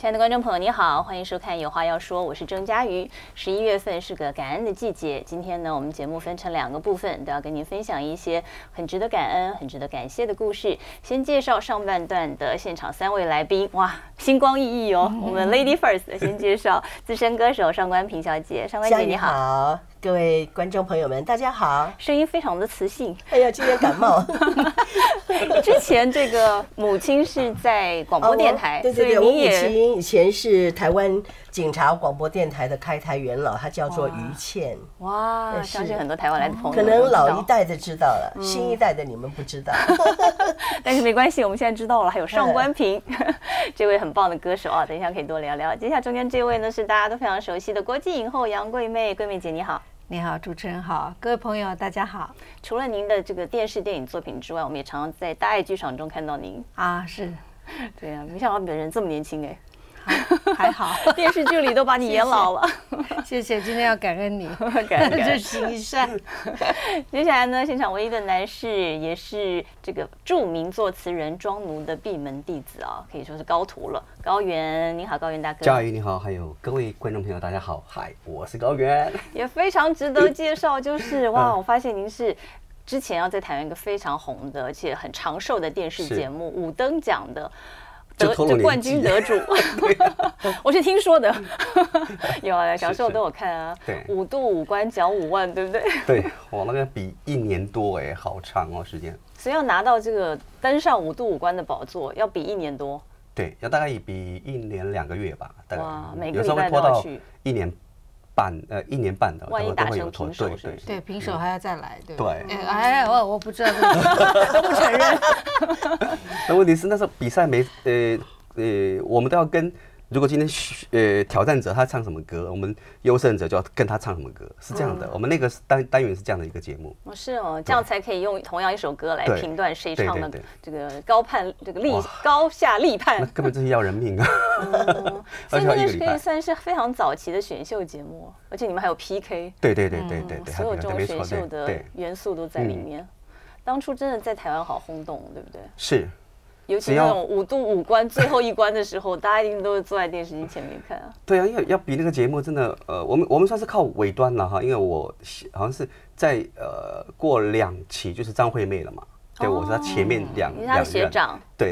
亲爱的观众朋友，你好，欢迎收看《有话要说》，我是郑嘉瑜。11月份是个感恩的季节，今天呢，我们节目分成2个部分，都要跟您分享一些很值得感恩、很值得感谢的故事。先介绍上半段的现场3位来宾，哇，星光熠熠哦。我们 Lady First 先介绍资深歌手上官萍小姐，上官姐你好。 各位观众朋友们，大家好。 声音非常的磁性。 哎呀，今天感冒。 之前这个母亲是在广播电台， 对对对，我母亲以前是台湾警察广播电台的开台元老，她叫做于倩。 哇，相信很多台湾来的朋友可能老一代的知道了，新一代的你们不知道。 但是没关系，我们现在知道了。还有上官萍这位很棒的歌手啊，等一下可以多聊聊。接下来中间这位呢是大家都非常熟悉的国际影后杨贵妹，贵妹姐你好。 你好，主持人好，各位朋友大家好。 除了您的这个电视电影作品之外，我们也常常在大爱剧场中看到您啊。是， 对啊，没想到本人这么年轻哎。 还好， 电视剧里都把你演老了。 谢谢，今天要感恩你， 感恩这行善。 接下来呢，现场唯一的男士，也是这个著名作词人庄奴的闭门弟子啊，可以说是高徒了。高原，你好，高原大哥。 嘉瑜你好，还有各位观众朋友，大家好，嗨，我是高原。 也非常值得介绍，就是哇，我发现您是之前要在台湾一个非常红的，而且很长寿的电视节目5灯奖的。冠军得主，我是听说的，有啊，小时候都有看啊。 对 ，5度5关奖5万，对不对？ 对，我那个比1年多哎，好长哦时间。 所以要拿到这个登上5度5关的宝座，要比1年多。 对，要大概也比1年2个月吧，大概。 哇，每个礼拜都要去。 1年半的， 万一打成平手， 对，平手还要再来，对。 对。 哎，我不知道，都不承认。 那问题是那时候比赛我们都要跟，如果今天挑战者他唱什么歌，我们优胜者就要跟他唱什么歌，是这样的。我们那个单元是这样的一个节目。 是哦，这样才可以用同样一首歌来评断谁唱的这个高下立判。 那根本就是要人命啊！ 所以那个可以算是非常早期的选秀节目，而且你们还有 PK。 对， 所有这种选秀的元素都在里面。当初真的在台湾好轰动，对不对？ 是。 尤其那种5度5关最后一关的时候，大家一定都是坐在电视机前面看啊。 对啊，因为要比那个节目真的，我们算是靠尾端了哈，因为我好像是在过2期就是张惠妹了嘛，对，我是他前面两你是他的学长。 对。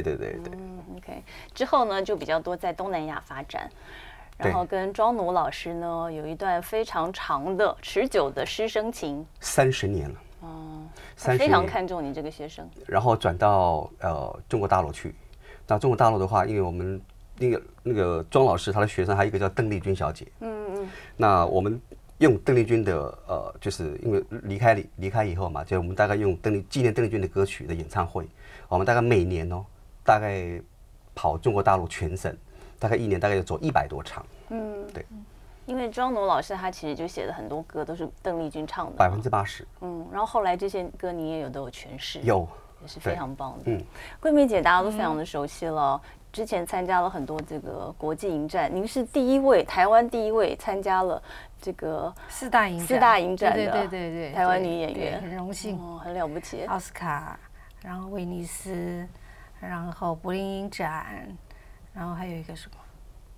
OK， 之后呢就比较多在东南亚发展，然后跟庄奴老师呢有一段非常长的持久的师生情 ，30年了。 他非常看重你这个学生， 然后转到中国大陆去。那中国大陆的话，因为我们那个庄老师他的学生还有一个叫邓丽君小姐，那我们用邓丽君的就是因为离开以后嘛，就我们大概用纪念邓丽君的歌曲的演唱会，我们大概每年大概跑中国大陆全省，大概1年大概要走100多场，对。 因为庄奴老师他其实就写了很多歌都是邓丽君唱的 80%， 然后后来这些歌你也都有诠释， 有， 也是非常棒的。桂妹姐大家都非常的熟悉了，之前参加了很多这个国际影展，您是台湾第一位参加了这个 4大影展的对台湾女演员， 很荣幸， 很了不起。 奥斯卡，然后威尼斯，然后柏林影展，然后还有一个什么？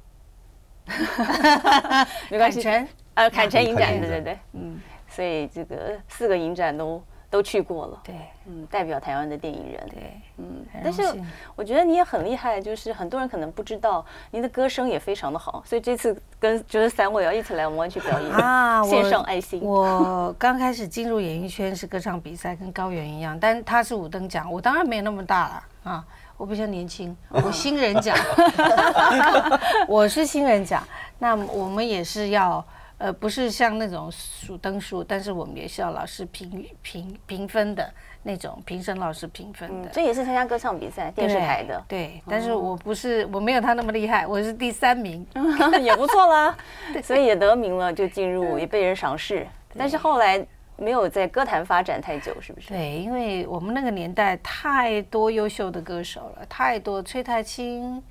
没关系，坎城影展，对，所以这个4个影展都去过了， 对， 代表台湾的电影人， 对， 但是我觉得你也很厉害，就是很多人可能不知道，您的歌声也非常的好，所以这次跟就是3位要一起来我们湾区表演啊，献上爱心。 我刚开始进入演艺圈是歌唱比赛，跟高原一样，但他是5灯奖，我当然没有那么大了啊。我比较年轻，我新人奖，我是新人奖。那我们也是要，不是像那种数灯数，但是我们也是要老师评分的那种评审老师评分的。 这也是参加歌唱比赛，电视台的。 对，但是我没有他那么厉害，我是第3名， 也不错啦。所以也得名了，就进入也被人赏识。但是后来没有在歌坛发展太久，是不是？ 对，因为我们那个年代太多优秀的歌手了，太多崔太清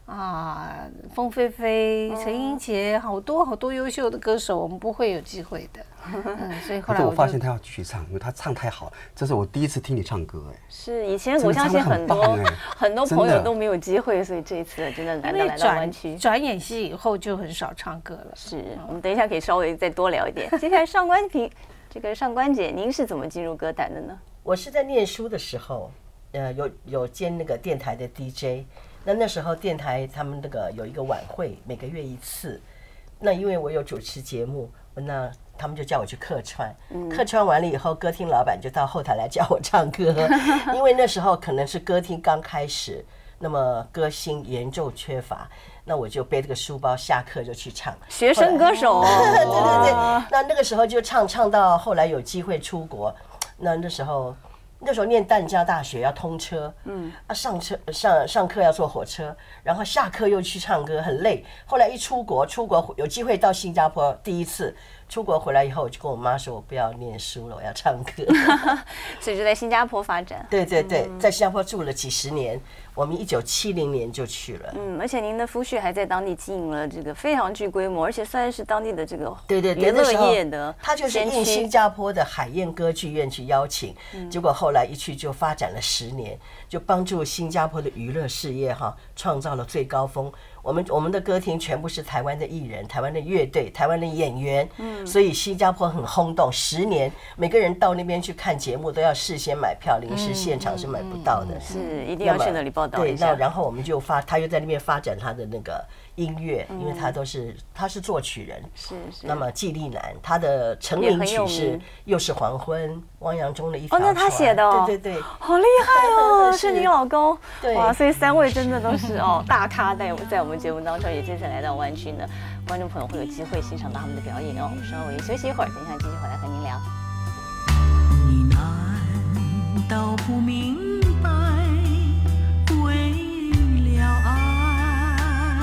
凤飞飞、陈英杰，好多好多优秀的歌手，我们不会有机会的。所以后来我发现他要继续唱，因为他唱太好了。这是我第一次听你唱歌， 是以前我相信很多朋友都没有机会，所以这一次真的难得来到湾区。 转演戏以后就很少唱歌了。 是我们等一下可以稍微再多聊一点。接下来上官姐，您是怎么进入歌坛的呢？ 我是在念书的时候，有兼那个电台的 DJ。那时候电台他们那个有一个晚会，每个月一次。那因为我有主持节目，那他们就叫我去客串。客串完了以后，歌厅老板就到后台来叫我唱歌，因为那时候可能是歌厅刚开始，那么歌星严重缺乏，那我就背这个书包，下课就去唱。 学生歌手， 对对对。那个时候就唱到后来有机会出国，那时候念淡江大学要通车，上课要坐火车，然后下课又去唱歌，很累。后来一出国有机会到新加坡，第一次出国回来以后，我就跟我妈说，我不要念书了，我要唱歌。 所以就在新加坡发展。 对对对，在新加坡住了几十年，我们1970年就去了。 而且您的夫婿还在当地经营了这个非常具规模，而且算是当地的这个对娱乐业的， 他就是应新加坡的海燕歌剧院去邀请，结果后来一去就发展了10年，就帮助新加坡的娱乐事业创造了最高峰。我们的歌厅全部是台湾的艺人、台湾的乐队、台湾的演员，所以新加坡很轰动。10年，每个人到那边去看节目都要事先买票，临时现场是买不到的。 是一定要去那里报道一下。 对，然后我们就他又在那边发展他的那个音乐，因为他是作曲人。 是。 那么纪丽南，他的成名曲是《又是黄昏》，汪洋中的一条船。 那他写的哦。 对对对， 好厉害哦！是你老公。 对。 哇，所以3位真的都是大咖，在我们节目当中也这次来到湾区呢，观众朋友会有机会欣赏到他们的表演哦。我们稍微休息一会儿，等一下继续回来和您聊。 你难道不明白，为了爱？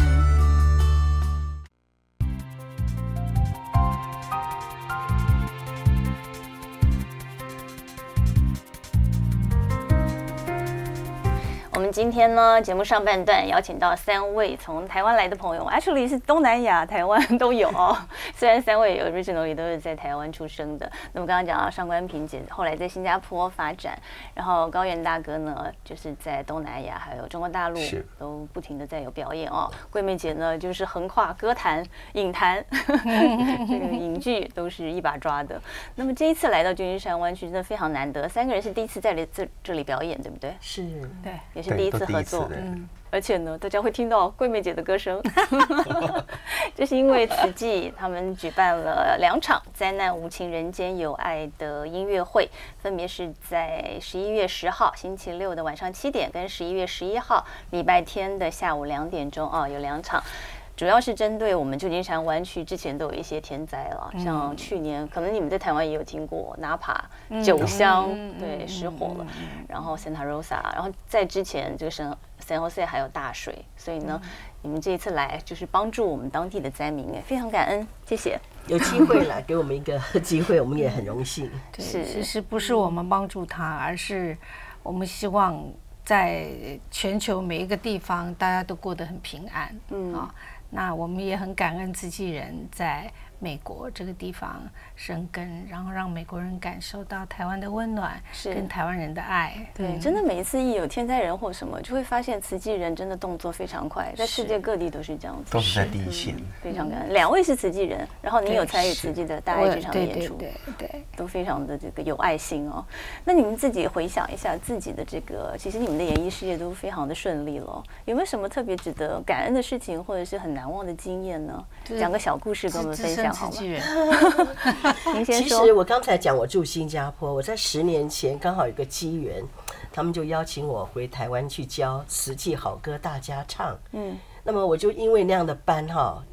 我们今天呢，节目上半段邀请到3位从台湾来的朋友 ，actually 是东南亚、台湾都有哦。虽然3位originally 都是在台湾出生的，那么刚刚讲到上官萍姐后来在新加坡发展，然后高原大哥呢，就是在东南亚还有中国大陆都不停的在有表演哦。桂妹姐呢，就是横跨歌坛、影坛，这个影剧都是一把抓的。那么这一次来到旧金山湾区，真的非常难得，3个人是第一次在这里表演，对不对？ 是， 对。 也是第一次合作，而且呢，大家会听到桂妹姐的歌声，这是因为慈济他们举办了2场《灾难无情人间有爱》的音乐会，分别是在11月10号星期六的晚上7点，跟11月11号礼拜天的下午2点钟有2场。主要是针对我们旧金山湾区之前都有一些天灾了，像去年可能你们在台湾也有听过纳帕9乡对失火了，然后 Santa Rosa， 然后在之前这个San Jose还有大水，所以呢，你们这一次来就是帮助我们当地的灾民，非常感恩，谢谢。 有机会来给我们一个机会，我们也很荣幸。 是，其实不是我们帮助他，而是我们希望在全球每一个地方大家都过得很平安。那我们也很感恩慈济人在美国这个地方生根，然后让美国人感受到台湾的温暖跟台湾人的爱。 对，真的每一次一有天灾人或什么，就会发现慈济人真的动作非常快，在世界各地都是这样子， 都是在第一线。 非常感恩，2位是慈济人，然后你有参与慈济的大爱剧场的演出， 对， 都非常的这个有爱心哦。那你们自己回想一下自己的这个，其实你们的演艺事业都非常的顺利了，有没有什么特别值得感恩的事情，或者是很难忘的经验呢？讲个小故事跟我们分享好吗？您先说。 其实我刚才讲我住新加坡，我在10年前刚好有个机缘，他们就邀请我回台湾去教慈济好歌大家唱。那么我就因为那样的班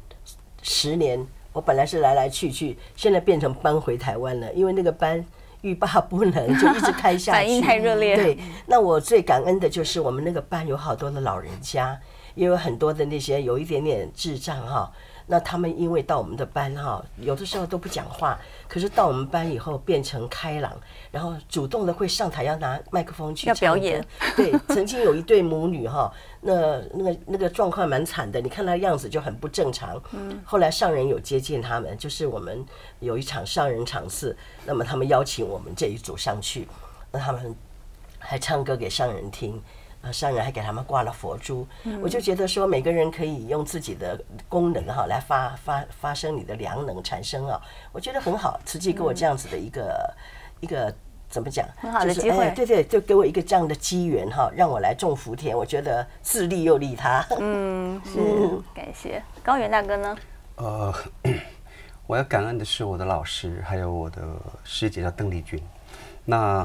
10年，我本来是来来去去，现在变成搬回台湾了，因为那个班欲罢不能，就一直开下去， 反应太热烈。 对，那我最感恩的就是我们那个班有好多的老人家，也有很多的那些有一点点智障那他们因为到我们的班哈，有的时候都不讲话，可是到我们班以后变成开朗，然后主动的会上台要拿麦克风去要表演。 对，曾经有一对母女哈，那个状况蛮惨的，你看她样子就很不正常。后来上人有接见他们，就是我们有一场上人场次，那么他们邀请我们这一组上去，那他们还唱歌给上人听。上人还给他们挂了佛珠，我就觉得说每个人可以用自己的功能哈来发生你的良能产生啊，我觉得很好。慈济给我这样子的一个怎么讲， 很好的机会， 对对，就给我一个这样的机缘哈，让我来种福田，我觉得自利又利他。 是感谢。高原大哥呢？ 我要感恩的是我的老师，还有我的师姐叫邓丽君。那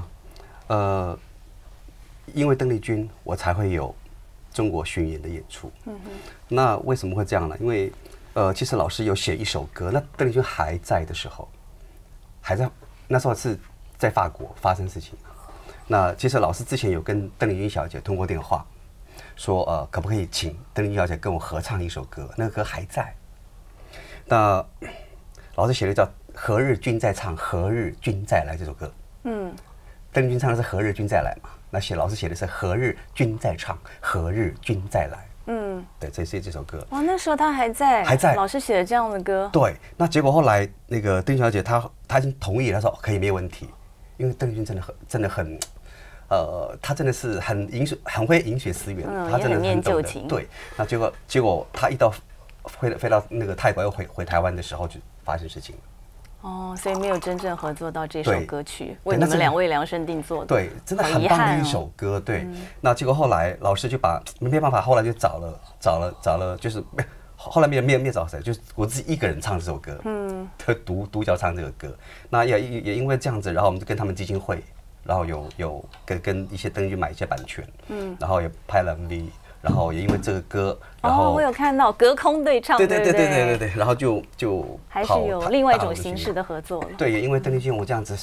因为邓丽君，我才会有中国巡演的演出。那为什么会这样呢？因为其实老师有写一首歌，那邓丽君还在的时候，那时候是在法国发生事情。那其实老师之前有跟邓丽君小姐通过电话，说可不可以请邓丽君小姐跟我合唱一首歌？那个歌还在。那老师写的叫《何日君再唱，何日君再来》这首歌。邓丽君唱的是何日君再来嘛？那老师写的是何日君再唱，何日君再来。对，这是这首歌。 哇，那时候他还在，老师写的这样的歌。 对，那结果后来那个邓丽君小姐她已经同意了，她说可以没有问题，因为邓丽君真的很，她真的是很会饮水思源，她真的很懂得。对，那结果她一到飞到那个泰国又回台湾的时候，就发生事情了。 所以没有真正合作到这首歌曲，为你们2位量身定做的。 对，真的很棒的一首歌。对，那结果后来老师就没办法，后来就找了，就是后来没有找谁，就是我自己一个人唱这首歌，独角唱这个歌。那也因为这样子，然后我们就跟他们基金会，然后有跟一些灯具买一些版权，然后也拍了 MV。然后也因为这个歌，然后我有看到隔空对唱， 对，然后就还是有另外一种形式的合作了。 对，也因为邓丽君我这样子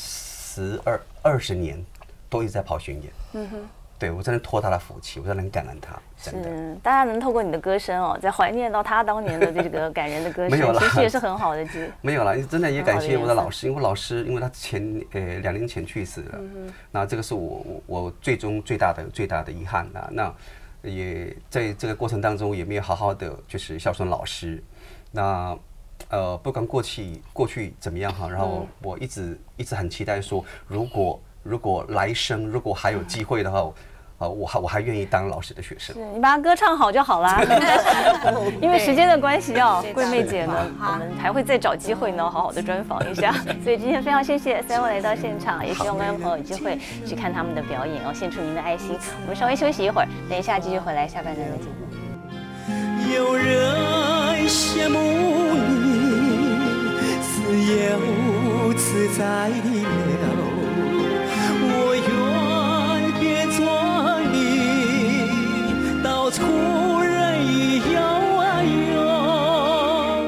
20年都一直在跑巡演，对我真的托她的福气，我真的很感恩她。 是，大家能透过你的歌声在怀念到她当年的这个感人的歌声，其实也是很好的剧。 没有啦，真的也感谢我的老师，因为他2年前去世了，那这个是我最终最大的遗憾啦。那也在这个过程当中也没有好好的就是孝顺老师，那不管过去怎么样哈，然后我一直很期待说，如果来生如果还有机会的话，我还愿意当老师的学生。 是你把歌唱好就好啦。因为时间的关系桂妹姐呢，我们还会再找机会呢，好好的专访一下。所以今天非常谢谢3位来到现场，也希望观众朋友有机会去看他们的表演献出您的爱心。我们稍微休息一会儿，等一下继续回来下半段的节目。 有人羡慕你自由自在的了，我愿变作你，到处人摇啊摇。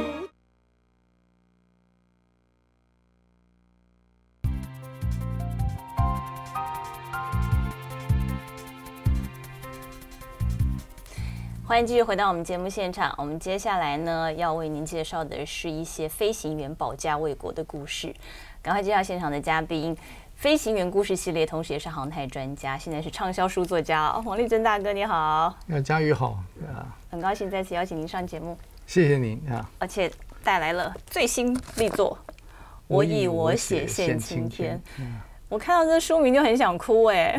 欢迎继续回到我们节目现场。我们接下来呢，要为您介绍的是一些飞行员保家卫国的故事。赶快介绍现场的嘉宾，飞行员故事系列，同时也是航太专家，现在是畅销书作家王立珍大哥，你好。 嘉瑜好很高兴再次邀请您上节目， 谢谢您啊！ 而且带来了最新力作《我以我血献青天》。我看到这书名就很想哭哎。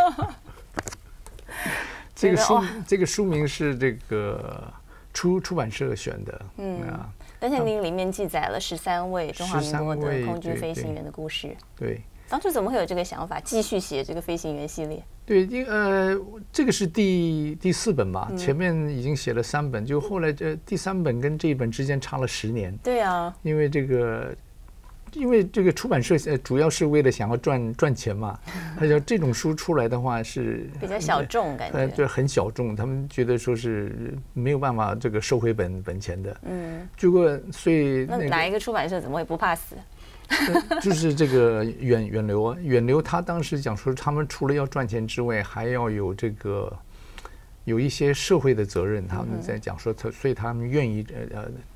这个书名是这个出版社选的， 而且您里面记载了13位中华民国的空军飞行员的故事。 对， 当初怎么会有这个想法，继续写这个飞行员系列？ 对，这个是第4本嘛，前面已经写了3本，就后来第3本跟这一本之间差了10年。 对啊， 因为这个出版社主要是为了想要赚钱嘛，他说这种书出来的话是比较小众感觉， 对，很小众，他们觉得说是没有办法这个收回本钱的。结果所以哪一个出版社怎么会不怕死？ 就是这个远流他当时讲说，他们除了要赚钱之外，还要有一些社会的责任。他们在讲说，所以他们愿意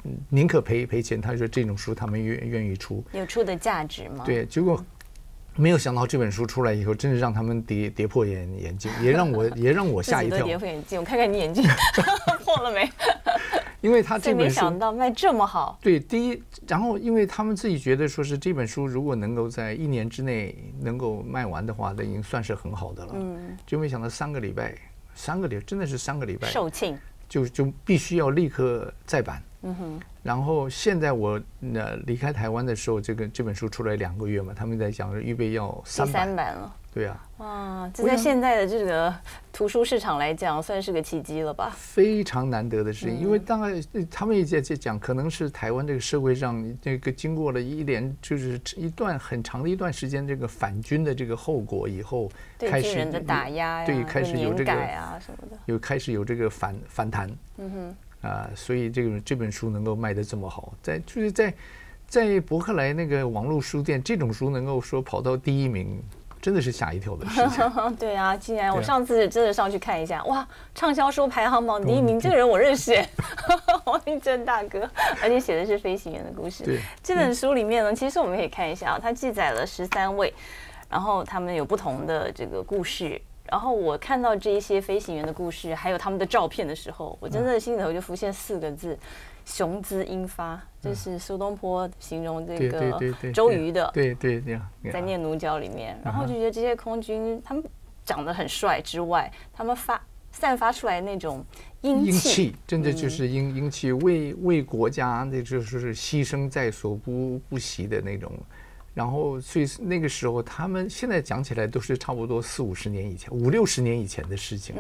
宁可赔钱，他说这种书他们愿意出， 有出的价值吗？ 对，结果没有想到这本书出来以后，真是让他们跌破眼镜，也让我吓一跳。 跌破眼镜，我看看你眼镜破了没？ 因为他这本书没想到卖这么好。 对，第一，然后因为他们自己觉得说是这本书如果能够在1年之内能够卖完的话，那已经算是很好的了。就没想到3个礼拜真的是3个礼拜售罄， 就必须要立刻再版。然后现在我离开台湾的时候，这本书出来2个月嘛，他们在讲预备要3版了。 对啊， 哇，这在现在的这个图书市场来讲，算是个奇迹了吧？ 非常难得的事情，因为当然他们也在讲，可能是台湾这个社会上这个经过了就是一段很长的一段时间这个反军的这个后果以后， 开始人的打压呀， 对，开始有这个啊什么的， 开始有这个反弹。所以这本书能够卖得这么好，在博客来那个网络书店，这种书能够说跑到第1名。真的是吓一跳的事情。 对啊，竟然我上次真的上去看一下，哇，畅销书排行榜第1名，这个人我认识，王明正大哥，而且写的是飞行员的故事。 对， 这本书里面呢，其实我们可以看一下，它记载了13位，然后他们有不同的这个故事。然后我看到这一些飞行员的故事，还有他们的照片的时候，我真的心里头就浮现4个字：雄姿英发。这是苏东坡形容这个周瑜的， 对， 在《念奴娇》里面。然后就觉得这些空军他们长得很帅之外，他们散发出来那种英气， 真的就是英气，为国家，那就是牺牲在所不惜的那种。然后，所以那个时候，他们现在讲起来都是差不多40-50年以前，50-60年以前的事情了。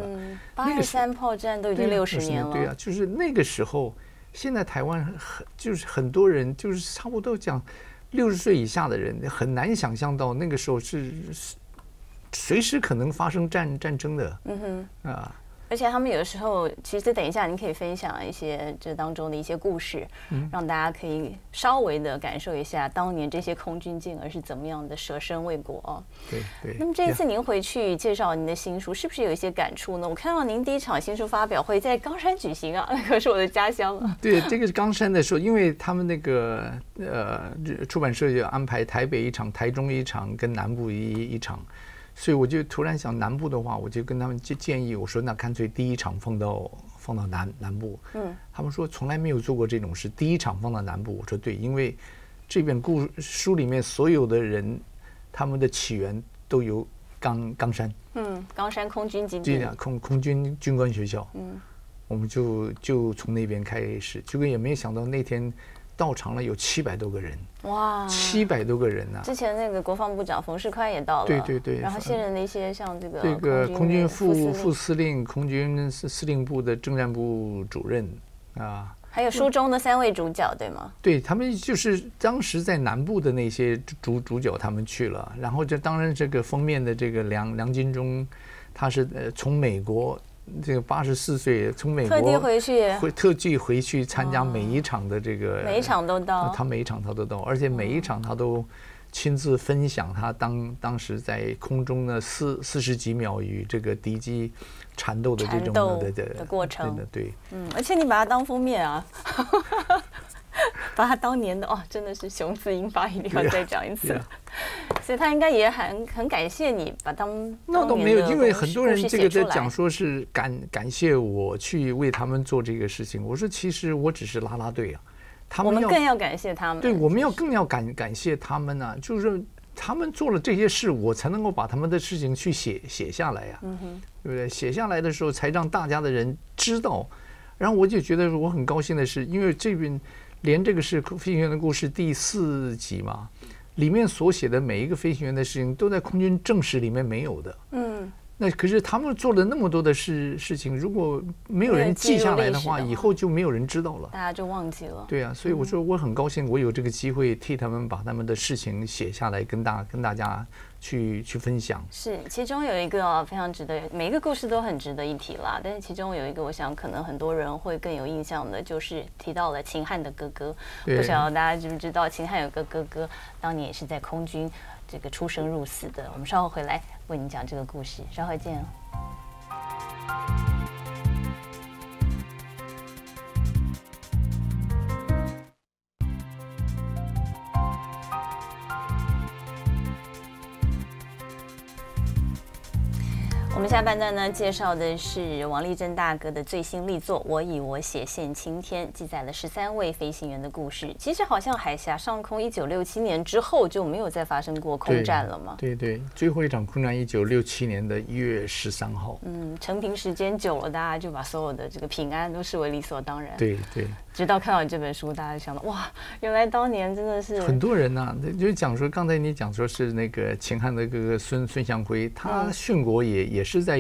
823炮战都已经60年了。 对啊，就是那个时候，现在台湾就是很多人就是差不多讲60岁以下的人，很难想象到那个时候是随时可能发生战争的。 而且他们有的时候，其实等一下您可以分享一些这当中的一些故事，让大家可以稍微的感受一下当年这些空军健儿是怎么样的舍身为国哦。 对。 那么这一次您回去介绍您的新书，是不是有一些感触呢？我看到您第1场新书发表会在冈山举行啊，那可是我的家乡啊。 对，这个是冈山的时候，因为他们那个出版社就安排台北1场、台中1场跟南部一场。所以我就突然想南部的话，我就跟他们建议，我说那干脆第1场放到南部。他们说从来没有做过这种事，第1场放到南部。我说对，因为这本书里面所有的人，他们的起源都由冈山。 冈山空军基地。 空军军官学校。我们就从那边开始，结果也没想到那天到场了有700多个人。哇，700多个人呐！ 之前那个国防部长冯世宽也到了， 对。 然后现任的一些像这个空军副司令、空军司令部的政战部主任啊， 还有书中的3位主角，对吗？ 对，他们就是当时在南部的那些主角，他们去了。然后当然这个封面的这个梁金忠，他是从美国。这个84岁从美国特地回去参加每一场的这个， 每一场都到， 他每一场他都到，而且每一场他都亲自分享他当时在空中的40几秒与这个敌机缠斗的这种的过程。 对， 而且你把它当封面啊。把他当年的真的是雄姿英发，一定要再讲一次。所以他应该也很感谢你把那倒没有，因为很多人这个在讲说是感谢我去为他们做这个事情。我说其实我只是啦啦队啊， 我们更要感谢他们。 对，我们更要感谢他们啊，就是他们做了这些事，我才能够把他们的事情去写下来呀，对不对？写下来的时候才让大家的人知道。然后我就觉得我很高兴的是，因为这边。连这个是飞行员的故事第4集嘛，里面所写的每一个飞行员的事情都在空军正史里面没有的。那可是他们做了那么多的事情，如果没有人记下来的话，以后就没有人知道了， 大家就忘记了。 对啊，所以我说我很高兴，我有这个机会替他们把他们的事情写下来，跟大家去分享。 是，其中有一个非常值得，每一个故事都很值得一提啦。但是其中有一个，我想可能很多人会更有印象的，就是提到了秦汉的哥哥。不晓得大家知不知道，秦汉有个哥哥，当年也是在空军这个出生入死的。我们稍后回来为您讲这个故事，稍后见。 我们下半段呢，介绍的是王立正大哥的最新力作《我以我血献青天》，记载了13位飞行员的故事。其实好像海峡上空1967年之后就没有再发生过空战了嘛？ 对对，最后一场空战1967年的1月13号。 成平时间久了，大家就把所有的这个平安都视为理所当然。 对对。 直到看到你这本书，大家就想到哇，原来当年真的是很多人呐，就讲说，刚才你讲说是那个秦汉的哥哥孙祥辉，他殉国也是在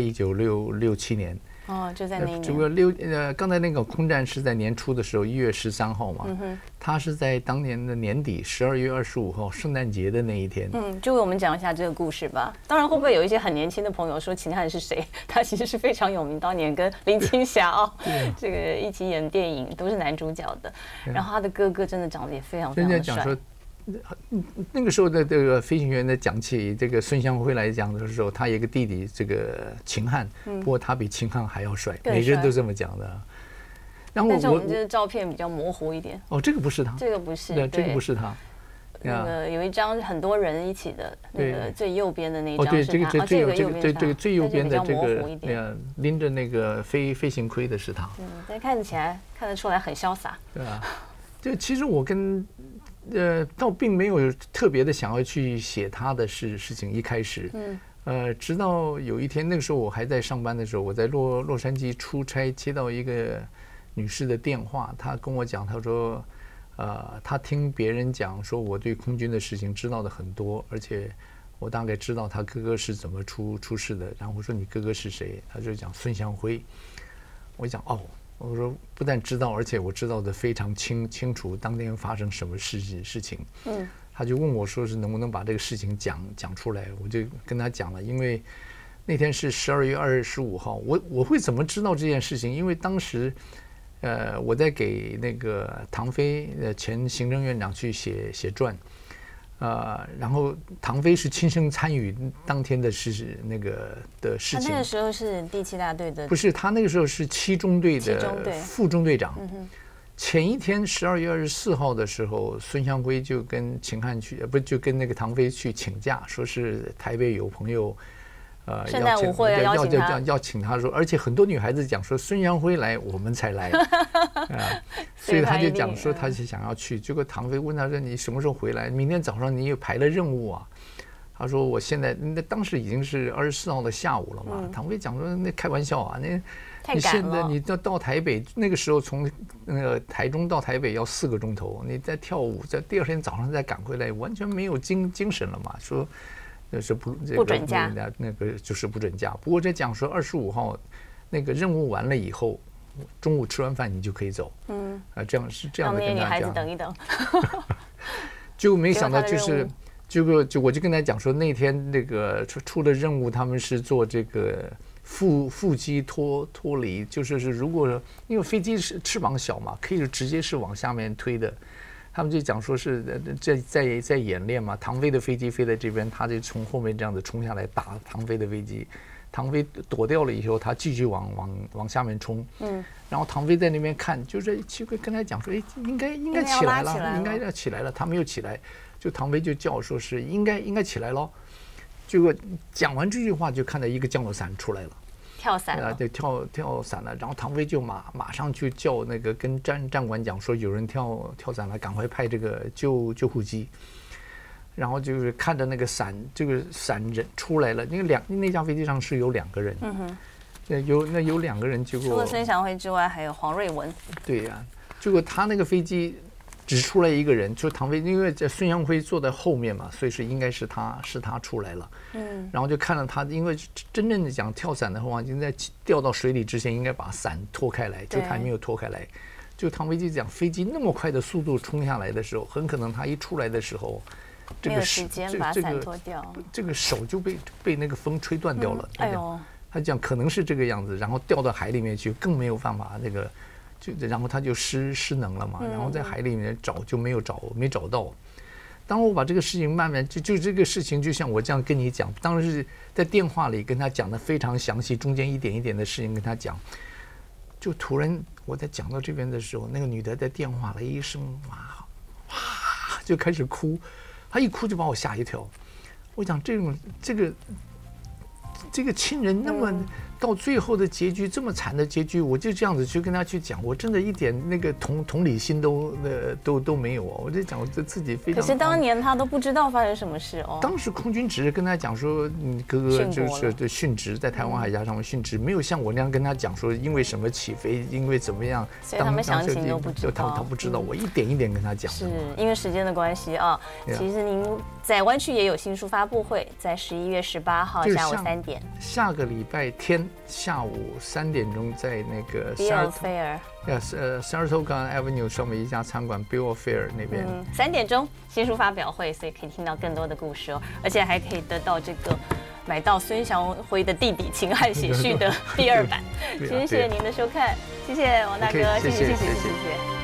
1967年。 哦，就在那一年。 这个刚才那个空战是在年初的时候，1月13号嘛。他是在当年的年底12月25号，圣诞节的那一天。 就为我们讲一下这个故事吧。当然，会不会有一些很年轻的朋友说秦汉是谁？他其实是非常有名，当年跟林青霞这个一起演电影，都是男主角的。然后他的哥哥真的长得也非常非常帅。 那个时候的这个飞行员的讲起这个孙祥辉来讲的时候，他有一个弟弟，这个秦汉，不过他比秦汉还要帅，每个人都这么讲的。然后但是我们这个照片比较模糊一点。 哦，这个不是他， 这个不是， 对，这个不是他。 那个有一张很多人一起的，那个最右边的那一张是他。 这个最右边的这个拎着那个飞行盔的是他。 但看起来看得出来很潇洒。 对啊，就其实我跟。倒并没有特别的想要去写他的事情，一开始，直到有一天，那个时候我还在上班的时候，我在洛杉矶出差，接到一个女士的电话，她跟我讲，她说，她听别人讲说我对空军的事情知道的很多，而且我大概知道他哥哥是怎么出事的。然后我说你哥哥是谁？他就讲孙祥辉。我讲哦。我说不但知道，而且我知道的非常清楚，当天发生什么事情。他就问我说是能不能把这个事情讲出来，我就跟他讲了。因为那天是12月25号，我会怎么知道这件事情？因为当时，我在给那个唐飞前行政院长去写传。然后唐飞是亲身参与当天的事情。他那个时候是第7大队的， 不是，他那个时候是7中队的副中队长。前一天12月24号的时候，孙祥辉就跟秦汉就跟那个唐飞去请假，说是台北有朋友。 圣诞舞会要请他说，而且很多女孩子讲说孙祥辉来，我们才来，所以他就讲说他是想要去。结果唐飞问他说：“你什么时候回来？明天早上你有排了任务啊？”他说：“我现在当时已经是24号的下午了嘛。”唐飞讲说：“那开玩笑啊，你现在你到台北，那个时候从那个台中到台北要4个钟头，你再跳舞，在第2天早上再赶回来，完全没有精神了嘛。”说。那是不准假， 那个就是不准假。不过这讲说25号那个任务完了以后，中午吃完饭你就可以走。这样是这样的跟他讲。让那些女孩子等一等。 就没想到就我就跟他讲说，那天那个出了任务，他们是做这个腹肌脱离，就是如果因为飞机是翅膀小嘛，可以直接是往下面推的。他们就讲说是在演练嘛，唐飞的飞机飞在这边，他就从后面这样子冲下来打唐飞的飞机，唐飞躲掉了以后，他继续往下面冲，然后唐飞在那边看，就是跟他讲说，哎，应该起来了，应该要起来了，他没有起来，就唐飞就叫说是应该起来了，结果讲完这句话，就看到一个降落伞出来了。 跳伞了， 对，跳伞了。然后唐飞就马上去叫那个跟战管讲说，有人跳伞了，赶快派这个救护机。然后就是看着那个伞人出来了，那架飞机上是有2个人，有2个人，结果除了孙祥辉之外，还有黄瑞文。 对呀，结果他那个飞机只出来1个人，就唐飞，因为孙祥辉坐在后面嘛，所以应该是他出来了。然后就看到他，因为真正的讲跳伞的话，应该掉到水里之前应该把伞脱开来，就他还没有脱开来。就唐飞机讲，飞机那么快的速度冲下来的时候，很可能他一出来的时候， 没有时间把伞脱掉， 这个手就被那个风吹断掉了。哎呦，他讲可能是这个样子，然后掉到海里面去，更没有办法那个。然后他就失能了嘛，然后在海里面找就没找到。当我把这个事情慢慢就这个事情，就像我这样跟你讲，当时是在电话里跟他讲的非常详细，中间一点一点的事情跟他讲，就突然我在讲到这边的时候，那个女的在电话了一声哇就开始哭，她一哭就把我吓一跳。我讲这个这个亲人那么到最后的结局这么惨的结局，我就这样子去跟他去讲，我真的一点那个同理心都没有哦。我就讲我自己非常。 可是当年他都不知道发生什么事哦。 当时空军只是跟他讲说，哥哥就是殉职，在台湾海峡上面殉职，没有像我那样跟他讲说因为什么起飞，因为怎么样。 所以他们详情都不知道。 他不知道，我一点一点跟他讲。 是因为时间的关系啊。其实您在湾区也有新书发布会，在11月18号下午3点。下个礼拜天下午3点钟，在那个 Bill Fair， Saratoga Avenue 上面一家餐馆 Bill Fair 那边 ，3点钟新书发表会，所以可以听到更多的故事哦，而且还可以得到这个买到孙祥辉的弟弟秦汉写序的第2版。今天谢谢您的收看，谢谢王大哥，谢谢。